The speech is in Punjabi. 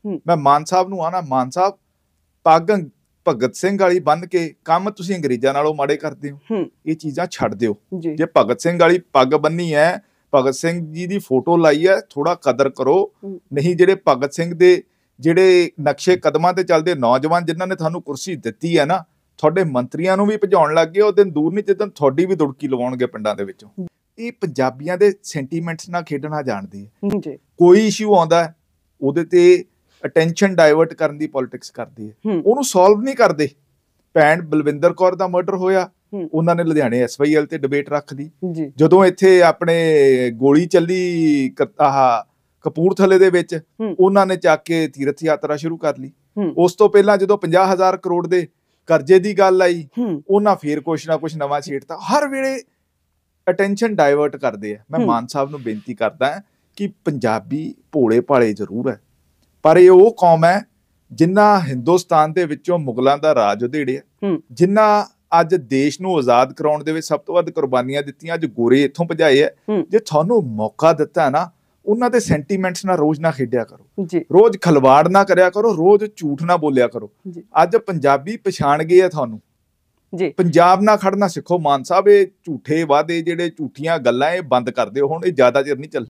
मैं मान साहब नूं आना, मान साहब पग भगत सिंह वाली बन के काम तुसीं अंग्रेਜ਼ਾਂ नालों माड़े करदे हो, ये चीज़ां छड्ड दिओ। जे भगत सिंह वाली पग बन्नी है, भगत सिंह जी दी फोटो लाई है, थोड़ा कदर करो। नहीं ਜਿਹੜੇ ਭਗਤ ਸਿੰਘ ਦੇ ਜਿਹੜੇ ਨਕਸ਼ੇ ਕਦਮਾਂ ਤੇ ਚੱਲਦੇ ਨੌਜਵਾਨ ਜਿਨ੍ਹਾਂ ਨੇ ਤੁਹਾਨੂੰ ਕੁਰਸੀ ਦਿੱਤੀ ਹੈ ਨਾ, ਤੁਹਾਡੇ ਮੰਤਰੀਆਂ ਨੂੰ ਵੀ ਭਜਾਉਣ ਲੱਗ ਗਏ। ਉਹ ਦਿਨ ਦੂਰ ਨਹੀਂ ਜਿੱਦਣ ਤੁਹਾਡੀ ਵੀ ਦੁੜਕੀ ਲਵਾਉਣਗੇ ਪਿੰਡਾਂ ਦੇ ਵਿੱਚੋਂ। ਇਹ ਪੰਜਾਬੀਆਂ ਦੇ ਸੈਂਟੀਮੈਂਟਸ ਨਾਲ ਖੇਡਣਾ ਜਾਣਦੀ ਹੈ। ਕੋਈ ਇਸ਼ੂ ਆਉਂਦਾ ਉਹਦੇ ਤੇ ਅਟੈਂਸ਼ਨ ਡਾਇਵਰਟ ਕਰਨ ਦੀ ਪੋਲਿਟਿਕਸ ਕਰਦੀ ਹੈ, ਉਹਨੂੰ ਸੋਲਵ ਨਹੀਂ ਕਰਦੇ। ਭੈਣ ਬਲਵਿੰਦਰ ਕੌਰ ਦਾ ਮਰਡਰ ਹੋਇਆ, ਉਹਨਾਂ ਨੇ ਲੁਧਿਆਣੇ SYL ਤੇ ਡਿਬੇਟ ਰੱਖ ਲਈ। ਜਦੋਂ ਇੱਥੇ ਆਪਣੇ ਗੋਲੀ ਚੱਲੀ ਆਹ ਕਪੂਰਥਲੇ ਦੇ ਵਿੱਚ, ਉਹਨਾਂ ਨੇ ਚੱਕ ਕੇ ਤੀਰਥ ਯਾਤਰਾ ਸ਼ੁਰੂ ਕਰ ਲਈ। ਉਸ ਤੋਂ ਪਹਿਲਾਂ ਜਦੋਂ 50,000 ਕਰੋੜ ਦੇ ਕਰਜ਼ੇ ਦੀ ਗੱਲ ਆਈ, ਉਹਨਾਂ ਫੇਰ ਕੁਛ ਨਾ ਕੁਛ ਨਵਾਂ ਛੇੜਤਾ। ਹਰ ਵੇਲੇ ਅਟੈਂਸ਼ਨ ਡਾਇਵਰਟ ਕਰਦੇ ਆ। ਮੈਂ ਮਾਨ ਸਾਹਿਬ ਨੂੰ ਬੇਨਤੀ ਕਰਦਾ ਕਿ ਪੰਜਾਬੀ ਭੋਲੇ ਭਾਲੇ ਜ਼ਰੂਰ ਹੈ, ਪਰ ਇਹ ਉਹ ਕੌਮ ਹੈ ਜਿਨ੍ਹਾਂ ਹਿੰਦੁਸਤਾਨ ਦੇ ਵਿੱਚੋਂ ਮੁਗਲਾਂ ਦਾ ਰਾਜ ਉਧੇੜਿਆ, ਜਿਨ੍ਹਾਂ ਅੱਜ ਦੇਸ਼ ਨੂੰ ਆਜ਼ਾਦ ਕਰਾਉਣ ਦੇ ਵਿੱਚ ਸਭ ਤੋਂ ਵੱਧ ਕੁਰਬਾਨੀਆਂ ਦਿੱਤੀਆਂ, ਅੱਜ ਗੋਰੇ ਇੱਥੋਂ ਭਜਾਏ ਹੈ। ਜੇ ਤੁਹਾਨੂੰ ਮੌਕਾ ਦਿੱਤਾ ਨਾ, ਉਹਨਾਂ ਦੇ ਸੈਂਟੀਮੈਂਟਸ ਨਾਲ ਰੋਜ਼ ਨਾ ਖੇਡਿਆ ਕਰੋ, ਰੋਜ਼ ਖਲਵਾੜ ਨਾ ਕਰਿਆ ਕਰੋ, ਰੋਜ਼ ਝੂਠ ਨਾ ਬੋਲਿਆ ਕਰੋ। ਅੱਜ ਪੰਜਾਬੀ ਪਛਾਣ ਗਏ ਆ ਤੁਹਾਨੂੰ। ਪੰਜਾਬ ਨਾਲ ਖੜਨਾ ਸਿੱਖੋ। ਮਾਨ ਸਾਹਿਬ, ਇਹ ਝੂਠੇ ਵਾਅਦੇ, ਜਿਹੜੇ ਝੂਠੀਆਂ ਗੱਲਾਂ, ਇਹ ਬੰਦ ਕਰ ਦਿਓ ਹੁਣ। ਇਹ ਜ਼ਿਆਦਾ ਚਿਰ ਨਹੀਂ ਚੱਲ